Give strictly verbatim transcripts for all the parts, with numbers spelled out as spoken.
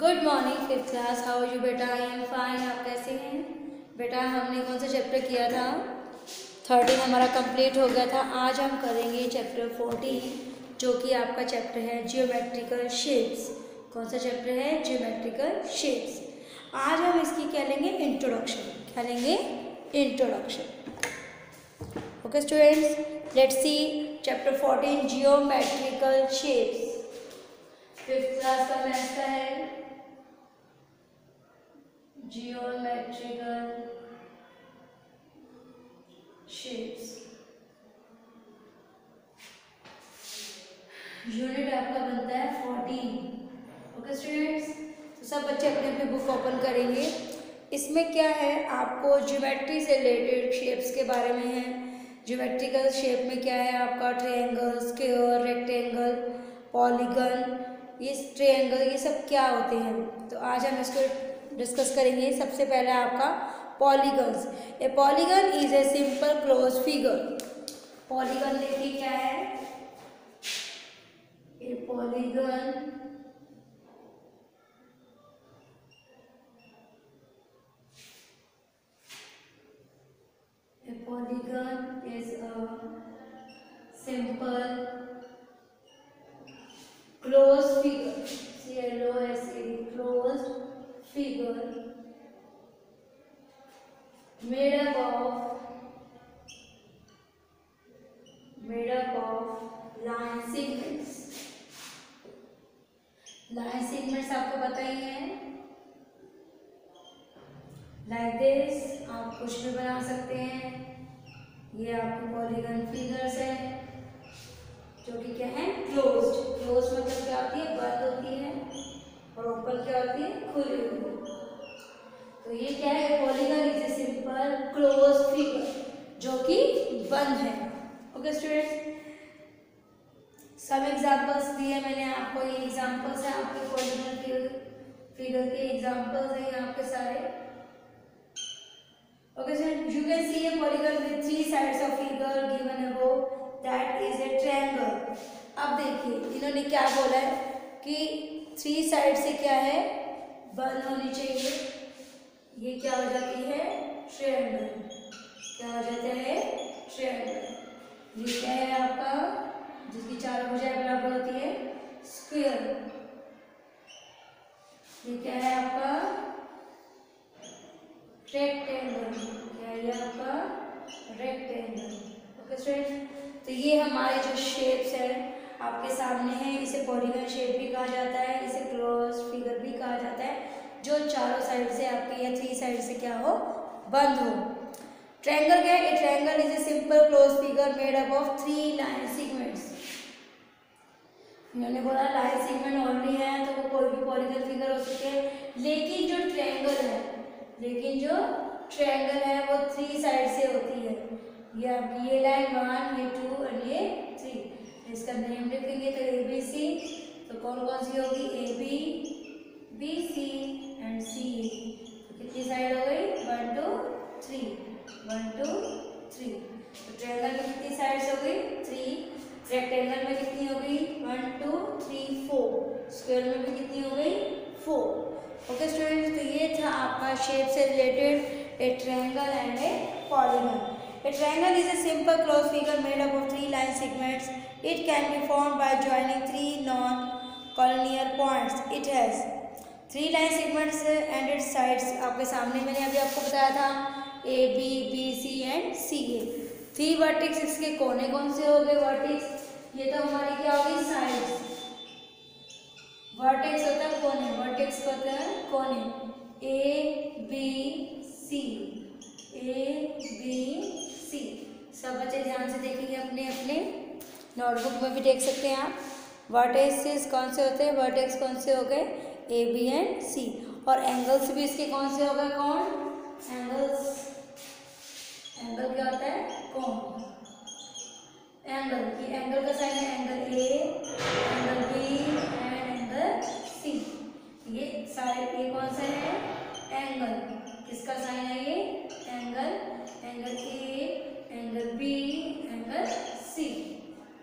Good morning fifth class. How are you बेटा? I am fine. आप कैसे हैं बेटा? हमने कौन सा चैप्टर किया था? थर्टीन हमारा कंप्लीट हो गया था। आज हम करेंगे चैप्टर फोर्टीन, जो कि आपका चैप्टर है जियोमेट्रिकल शेप्स। कौन सा चैप्टर है? Geometrical shapes. आज हम इसकी क्या लेंगे? इंट्रोडक्शन। क्या लेंगे? Introduction. Okay students, let's see chapter fourteen geometrical shapes. Fifth class का मैथ्स का है जियोमेट्रिकल शेप्स। यूनिट आपका बनता है फोर्टीन। ओके स्टूडेंट्स, तो सब बच्चे अपने अपने बुक ओपन करेंगे। इसमें क्या है, आपको ज्योमेट्री से रिलेटेड शेप्स के बारे में है। ज्योमेट्रिकल शेप में क्या है आपका? ट्रायंगल, स्क्वायर, रेक्टेंगल, पॉलीगन, ये ट्रायंगल, ये सब क्या होते हैं, तो आज हम इसको डिस्कस करेंगे। सबसे पहले आपका polygons. A polygon is a simple close figure. Polygon देखिए क्या है? A polygon a polygon is a simple close figure. C L O S E close figure made up of made up of line segments. line segments आपको पता ही है, like this आप कुछ भी बना सकते हैं। ये आपके पॉलीगन फिगर्स है जो कि क्या है? क्लोज्ड। क्लोज मतलब क्या होती है? बंद होती है, और ओपन क्या होती है? खुली हुई। तो ये क्या है? Polygon is a simple close figure जो कि बंद है। ओके स्टूडेंट्स, सब एग्जांपल्स दिए मैंने आपको। ये एग्जांपल्स है आपके पॉलीगन फिगर के एग्जांपल्स हैं ये आपके सारे। Okay student, you can see a polygon with three sides of figure given above, that is a triangle. अब देखिए इन्होंने क्या बोला है कि थ्री साइड से क्या है? बंद होनी चाहिए। ये क्या हो जाती है? ट्रायंगल। क्या हो जाता है? ट्रायंगल। ये क्या है आपका? जिसकी चारों भुजाएं बराबर होती है, स्क्वायर। ये क्या है आपका? रेक्टेंगल। क्या है ये आपका? रेक्टेंगल। ओके स्टूडेंट, तो ये हमारे जो शेप्स हैं आपके सामने है। इसे पॉलीगन शेप भी कहा जाता है, इसे क्लोज फिगर भी कहा जाता है, जो चारों साइड से आपके या थ्री साइड से क्या हो? बंद हो। ट्रायंगल क्या है? A triangle is a simple close figure made up of three line segments. इन्होंने बोला लाइन सेगमेंट ओनली है तो वो कोई भी पॉलीगन फिगर हो सकते हैं, लेकिन जो ट्रायंगल है लेकिन जो ट्रायंगल है वो थ्री साइड से होती है। ये आपकी ये लाइन वन, ये टू और ये थ्री। इसका नेम लिखेंगे तो ए बी सी, तो कौन कौन सी होगी? A B, B C and C A. तो कितनी साइड हो गई? One two three, one two three. तो ट्रायंगल में कितनी साइड्स हो गई? थ्री। रेक्टेंगल में कितनी हो गई? One two three four. Square में भी कितनी हो गई? फोर। ओके स्टूडेंट्स, तो ये था आपका शेप से related a triangle and a polygon. A triangle is a simple closed figure made up of three line segments. It can be formed by joining three non-collinear points. It has three line segments and its sides. आपके सामने मैंने अभी आपको बताया था A, B, B, C and C A. Three vertex, इसके कोने कौन से हो गए? वर्टेक्स, ये तो हमारी क्या होगी? साइड्स। वर्टेक्स होता है कोने, वर्टेक्स होता है कोने। A, B, C, A, B, सी। सब बच्चे ध्यान से देखेंगे, अपने अपने नोटबुक में भी देख सकते हैं आप। वर्टेक्सेस कौन से होते हैं? वर्टेक्स कौन से हो गए? A, B and C. और एंगल्स भी इसके कौन से हो गए? कौन? एंगल्स। एंगल क्या होता है? कौन? एंगल। ये एंगल का साइन है, angle A, angle B and angle C. ये साइड ये कौन सा है? एंगल। किसका साइन है ये? Angle. Angle A, angle B, angle C.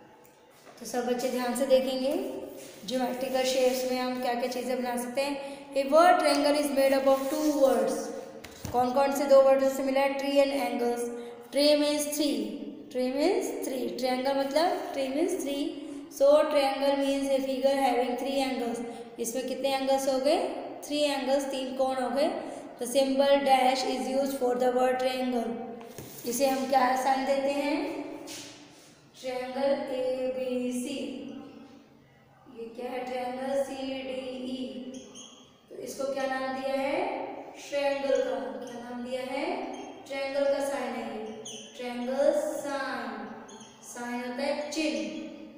तो सब बच्चे ध्यान से देखेंगे। ज्योमेट्रिकल शेप्स में हम क्या क्या चीज़ें बना सकते हैं? A word triangle is made up of two words. कौन कौन से दो वर्ड से मिला है? Tree and angles. Tree means three, tree means three, triangle मतलब tree means three. So triangle means a figure having three angles. इसमें कितने एंगल्स हो गए? थ्री एंगल्स, तीन कोण हो गए। The symbol dash is use for the word triangle. इसे हम क्या साइन देते हैं? Triangle A B C. ये क्या है? Triangle C D E. तो इसको क्या नाम दिया है? ट्रायंगल का। क्या नाम दिया है? ट्रायंगल का साइन है ये, ट्रायंगल साइन। साइन होता है चिन्ह।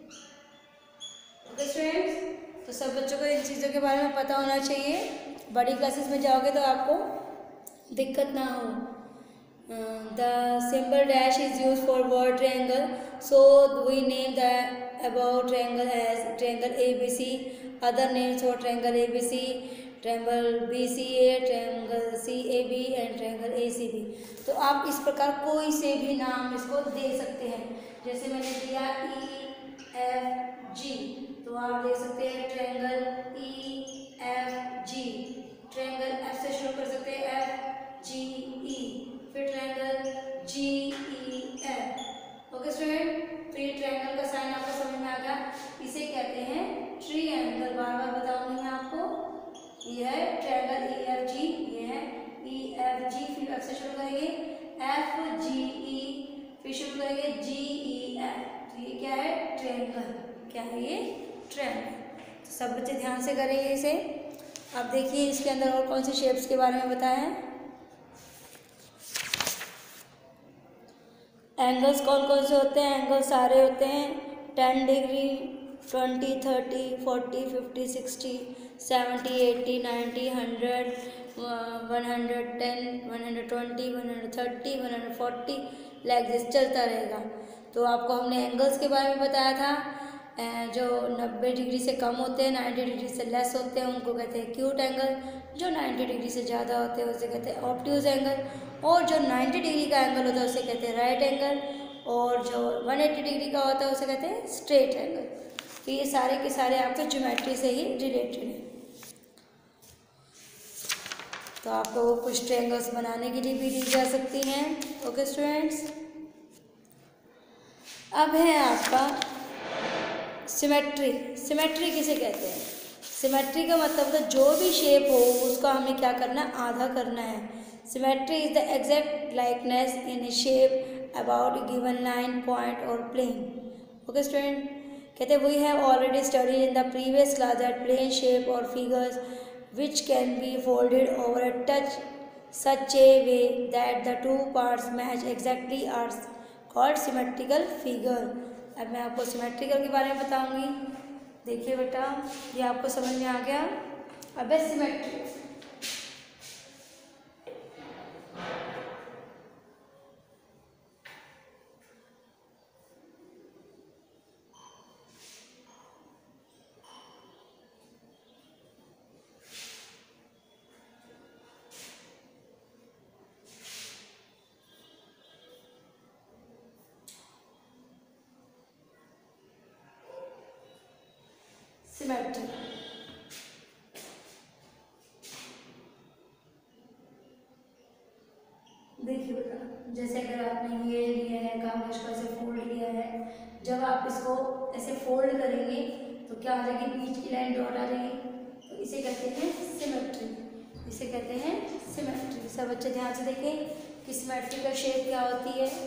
ओके स्टूडेंट्स, तो सब बच्चों को इन चीज़ों के बारे में पता होना चाहिए। बड़ी क्लासेस में जाओगे तो आपको दिक्कत ना हो। The symbol dash is use for word triangle, so we name the about triangle as triangle A B C. Other names for triangle A B C, triangle B C A, triangle C A B and triangle A C B. तो आप इस प्रकार कोई से भी नाम इसको दे सकते हैं। जैसे मैंने दिया ई एफ जी, तो आप देख सकते हैं triangle E F G. Triangle F से शुरू कर सकते हैं, एफ जी ई, फिर triangle G E F. Okay student, तो ये ट्रायंगल का साइन आपको समझ में आ गया। इसे कहते हैं ट्रायंगल। बार बार बताऊंगी मैं आपको। ये है ट्रायंगल ई एफ जी, ये है ई एफ जी, फिर एफ से शुरू करेंगे एफ जी ई, फिर शुरू करेंगे जी ई एफ। तो ये क्या है? ट्रायंगल। क्या है ये? ट्रायंगल। तो सब बच्चे ध्यान से करेंगे इसे। अब देखिए इसके अंदर और कौन से शेप्स के बारे में बताया है। एंगल्स कौन कौन से होते हैं? एंगल सारे होते हैं ten degree, twenty, thirty, forty, fifty, sixty, seventy, eighty, ninety, hundred, one hundred ten, one hundred twenty, one hundred thirty, one hundred forty, like this चलता रहेगा। तो आपको हमने एंगल्स के बारे में बताया था। जो नब्बे डिग्री से कम होते हैं, नाइन्टी डिग्री से लेस होते हैं, उनको कहते हैं एक्यूट एंगल। जो नाइन्टी डिग्री से ज़्यादा होते हैं उसे कहते हैं ऑब्ट्यूज एंगल। और जो नाइन्टी डिग्री का एंगल होता है उसे कहते हैं राइट एंगल। और जो वन एट्टी डिग्री का होता है उसे कहते हैं स्ट्रेट एंगल। तो ये सारे के सारे आपके ज्योमेट्री से ही रिलेटेड हैं। तो आपको कुछ ट्रायंगल्स बनाने के लिए भी दी जा सकती हैं। ओके स्टूडेंट्स, अब है आपका सिमेट्री। सिमेट्री किसे कहते हैं? सिमेट्री का मतलब होता है जो भी शेप हो उसका हमें क्या करना है? आधा करना है। Symmetry is the exact likeness in a shape about a given line, point और प्लेन। ओके स्टूडेंट, कहते हैं we have already studied in the previous class that plane shape और figures which can be folded over a touch such a way that the two parts match exactly are called symmetrical figure। अब मैं आपको symmetrical के बारे में बताऊंगी। देखिए बेटा, ये आपको समझ में आ गया। अब है सिमेट्री। सिमेट्री देखिए बेटा, जैसे अगर आपने ये लिया है कागज को ऐसे फोल्ड किया है, जब आप इसको ऐसे फोल्ड करेंगे तो क्या आ जाएगी? बीच की लाइन डॉट आ जाएगी। तो इसे कहते हैं सिमेट्री। इसे कहते हैं सिमेट्री। सब बच्चे ध्यान से देखें कि सिमेट्री का शेप क्या होती है।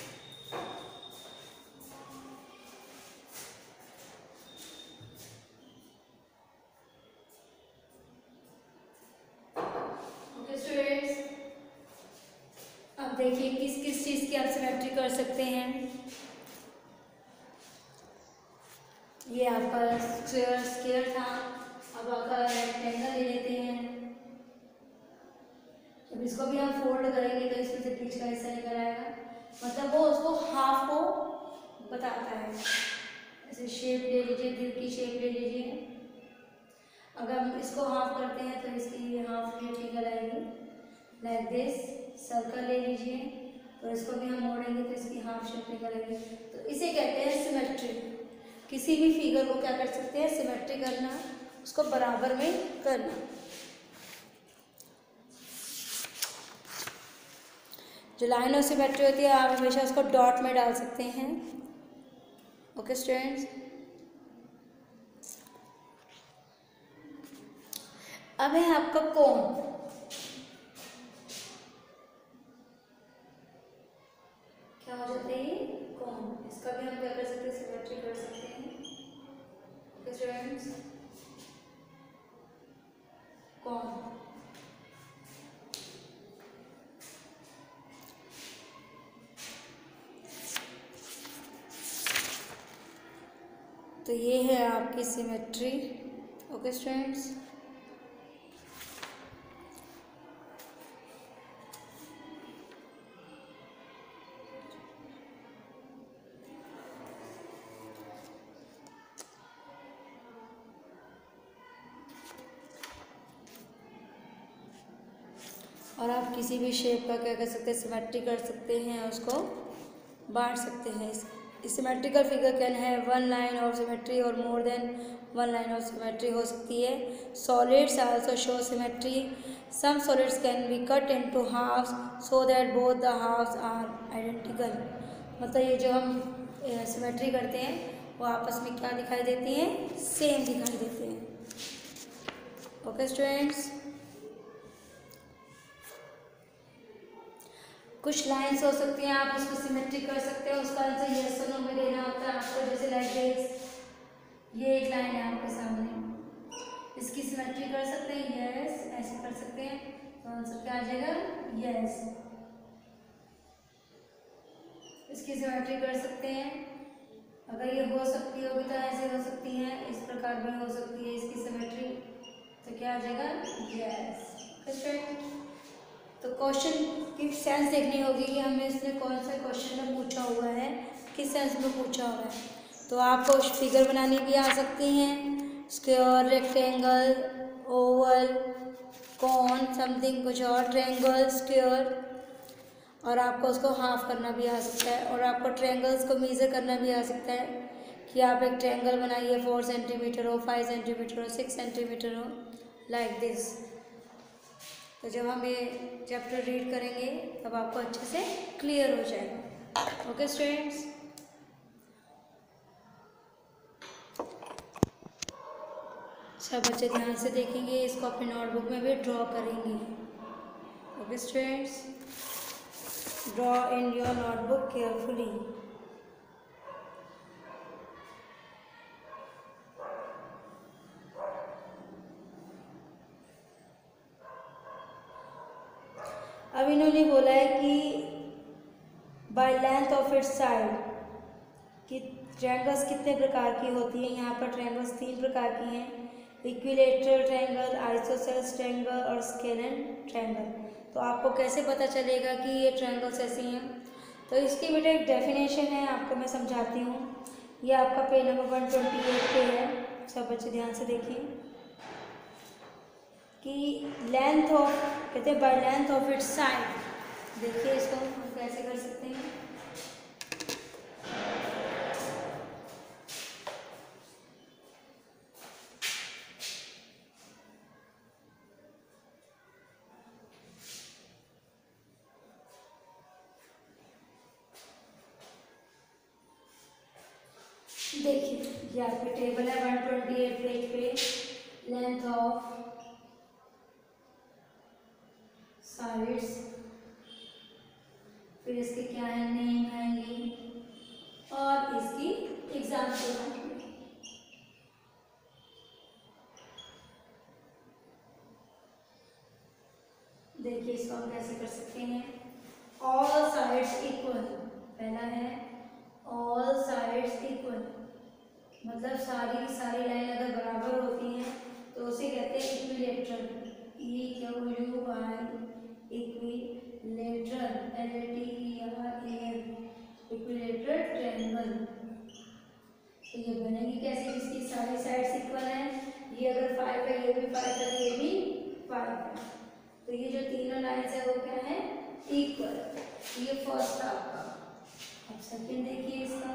देखिए किस किस चीज़ की आप सिमेट्री कर सकते हैं। ये आपका स्क्वायर स्क्वायर था, अब आपका रेक्टेंगल ले लेते हैं। जब इसको भी हम फोल्ड करेंगे तो इसमें से बीच का हिस्सा निकल आएगा, मतलब वो उसको हाफ को बताता है। ऐसे शेप ले लीजिए, दिल की शेप ले लीजिए। अगर हम इसको हाफ करते हैं तो इसकी हाफ शेप निकल आएगी लाइक दिस। सर्कल ले लीजिए, तो इसको भी हम मोड़ेंगे तो इसकी हाफ शेप निकल आएगी। तो इसे कहते हैं सिमेट्री। किसी भी फिगर को क्या कर सकते हैं? सिमेट्री करना, उसको बराबर में करना। जो लाइन ऑफ सिमेट्री होती है आप हमेशा उसको डॉट में डाल सकते हैं। ओके स्टूडेंट्स, अब है आपका कोन। क्या हो जाता है ये कोन। इसका भी हम क्या कर सकते हैं, सिमेट्री कर सकते हैं। Okay students, cone. तो ये है आपकी सिमेट्री। ओके स्टूडेंट्स, और आप किसी भी शेप का क्या कर सकते हैं, सिमेट्री कर सकते हैं, उसको बांट सकते हैं। सिमेट्रिकल फिगर कैन है वन लाइन ऑफ सिमेट्री और more than one line of symmetry हो सकती है। Solids also show symmetry. Some solids can be cut into halves so that both the halves are identical. मतलब ये जो हम symmetry करते हैं वो आपस में क्या दिखाई देती हैं, सेम दिखाई देते हैं। ओके स्टूडेंट्स, कुछ लाइन्स हो सकती हैं, आप उसको सिमेट्री कर सकते हैं, उसका आंसर यस और नो में देना होता है आपको। जैसे लाइक दिस, ये एक लाइन है आपके सामने, इसकी सिमेट्री कर सकते हैं यस, ऐसे कर सकते हैं, तो आंसर क्या आ जाएगा यस। इसकी सिमेट्री कर सकते हैं, अगर ये हो सकती होगी तो ऐसे हो सकती है, इस प्रकार भी हो सकती है इसकी सिमेट्री, तो क्या आ जाएगा यस। तो क्वेश्चन की सेंस देखनी होगी कि हमें इसने कौन सा क्वेश्चन में पूछा हुआ है, किस सेंस में पूछा हुआ है। तो आपको फिगर बनानी भी आ सकती हैं, square, rectangle, oval, cone, something कुछ और, ट्रायंगल, स्क्वायर, और आपको उसको हाफ करना भी आ सकता है, और आपको ट्रायंगल्स को मेजर करना भी आ सकता है कि आप एक ट्रायंगल बनाइए फोर सेंटीमीटर हो, फाइव सेंटीमीटर हो, सिक्स सेंटीमीटर हो, लाइक दिस। तो जब हम ये चैप्टर रीड करेंगे तब आपको अच्छे से क्लियर हो जाएगा। ओके स्टूडेंट्स, सब बच्चे ध्यान से देखेंगे, इसको अपने नोटबुक में भी ड्रॉ करेंगे। Okay students, draw in your notebook carefully. अब इन्होंने बोला है कि by length of its side कि ट्रायंगल्स कितने प्रकार की होती हैं। यहाँ पर ट्रायंगल्स तीन प्रकार की हैं, इक्विलेटरल ट्रायंगल, आइसोसेलेस ट्रायंगल और स्केलेन ट्रायंगल। तो आपको कैसे पता चलेगा कि ये ट्रायंगल्स ऐसी हैं, तो इसकी बेटा एक डेफिनेशन है, आपको मैं समझाती हूँ। ये आपका page number one twenty eight पे है, सब बच्चे ध्यान से देखिए कि लेंथ ऑफ, कहते हैं by length of its side. देखिए इसको हम कैसे कर सकते हैं। देखिए ये आपकी टेबल है वन ट्वेंटी एट पेज पे, लेंथ ऑफ साइड्स, फिर इसके क्या है नेम आएंगे और इसकी एग्जाम्पल आएंगे। देखिए इसको हम कैसे कर सकते हैं, ऑल साइड्स इक्वल। पहला है ऑल साइड्स इक्वल, मतलब सारी की सारी लाइन अगर बराबर होती हैं तो उसे कहते हैं equilateral, E Q U I equilateral, L A T E R A L, equilateral triangle. तो ये बनेगी कैसे, जिसकी सारी साइड्स इक्वल हैं, ये अगर फाइव है ये भी फाइव है ये भी फाइव है, तो ये जो तीनों लाइन्स है वो क्या है इक्वल। ये फर्स्ट था आपका। अब सेकंड देखिए इसका,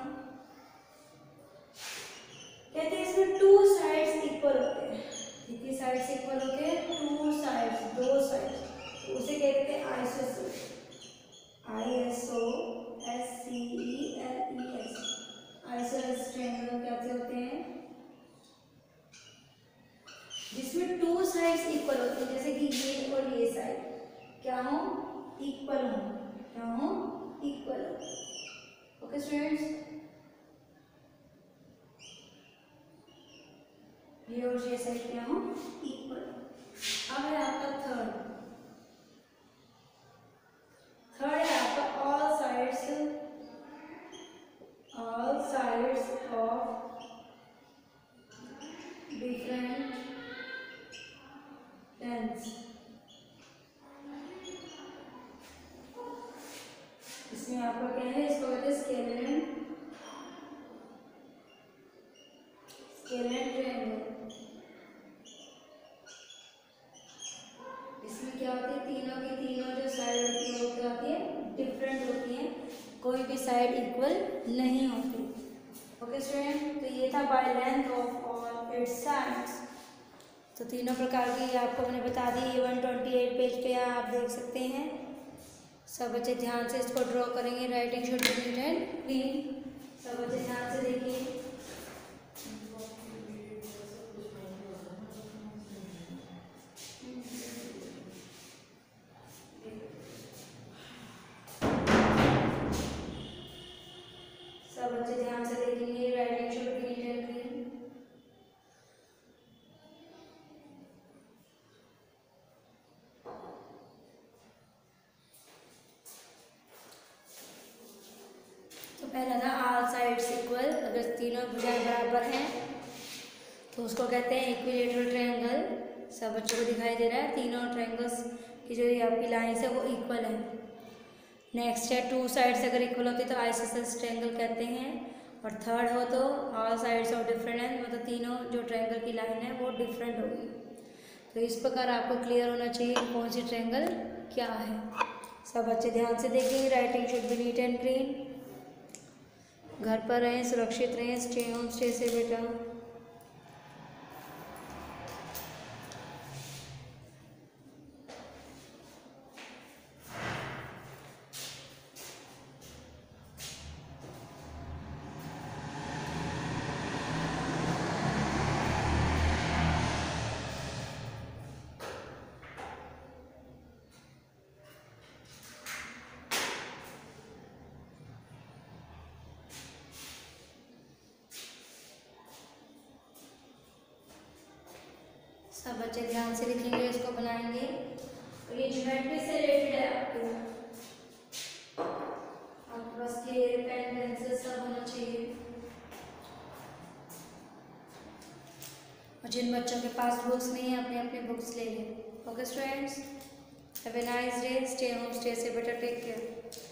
कहते हैं इसमें टू साइड्स इक्वल होते हैं। कितनी साइड्स इक्वल होते हैं, टू साइड्स, दो साइड्स, तो उसे कहते हैं आइसोसेलेस। इक्वल हो, क्या हो, इक्वल हो। ओके स्टूडेंट्स, ये और ये साइड क्या हो, इक्वल। अब है आपका थर्ड थर्ड है आपका all sides all sides of different lengths. इसमें आपका क्या है, इसको कहते हैं स्केलर स्केलर ट्रायंगल। इसमें क्या होती है, तीनों की तीनों जो साइड होती है वो क्या होती है, डिफरेंट होती है, कोई भी साइड इक्वल नहीं होती। ओके स्टूडेंट, तो ये था by length of all its sides. तो तीनों प्रकार की आपको मैंने बता दी, ये वन ट्वेंटी एट पेज पे आप देख सकते हैं। सब बच्चे ध्यान से इसको ड्रॉ करेंगे, writing should be neat and clean. सब बच्चे ध्यान से देखिए। सब बच्चे ध्यान से देखेंगे, writing should be neat and clean. तो पहला था ऑल साइड्स इक्वल, अगर तीनों भुजाएं बराबर हैं तो उसको कहते हैं इक्विलेटरल ट्रायंगल। सब बच्चों को दिखाई दे रहा है, तीनों ट्रायंगल्स की जो आपकी लाइंस है वो इक्वल है। नेक्स्ट है टू साइड्स अगर इक्वल होती है तो आइसोसेलेस ट्रायंगल कहते हैं। और थर्ड हो तो all sides of different length, मतलब तीनों जो ट्रायंगल की लाइन है वो डिफरेंट होगी। तो इस प्रकार आपको क्लियर होना चाहिए कौन सी ट्रायंगल क्या है। सब बच्चे ध्यान से देखेंगे, writing should be neat and clean. घर पर रहें, सुरक्षित रहें, स्टे होम स्टे से बेटा। सब बच्चे ध्यान से लिखेंगे, इसको बनाएंगे। और ये ज्योमेट्री से रिलेटेड है आपको, आपके पास स्केल पेन पेंसिल सब होना चाहिए। और जिन बच्चों के पास बुक्स नहीं है अपने अपने बुक्स ले लें। Okay students, have a nice day, stay home stay safe better, take care.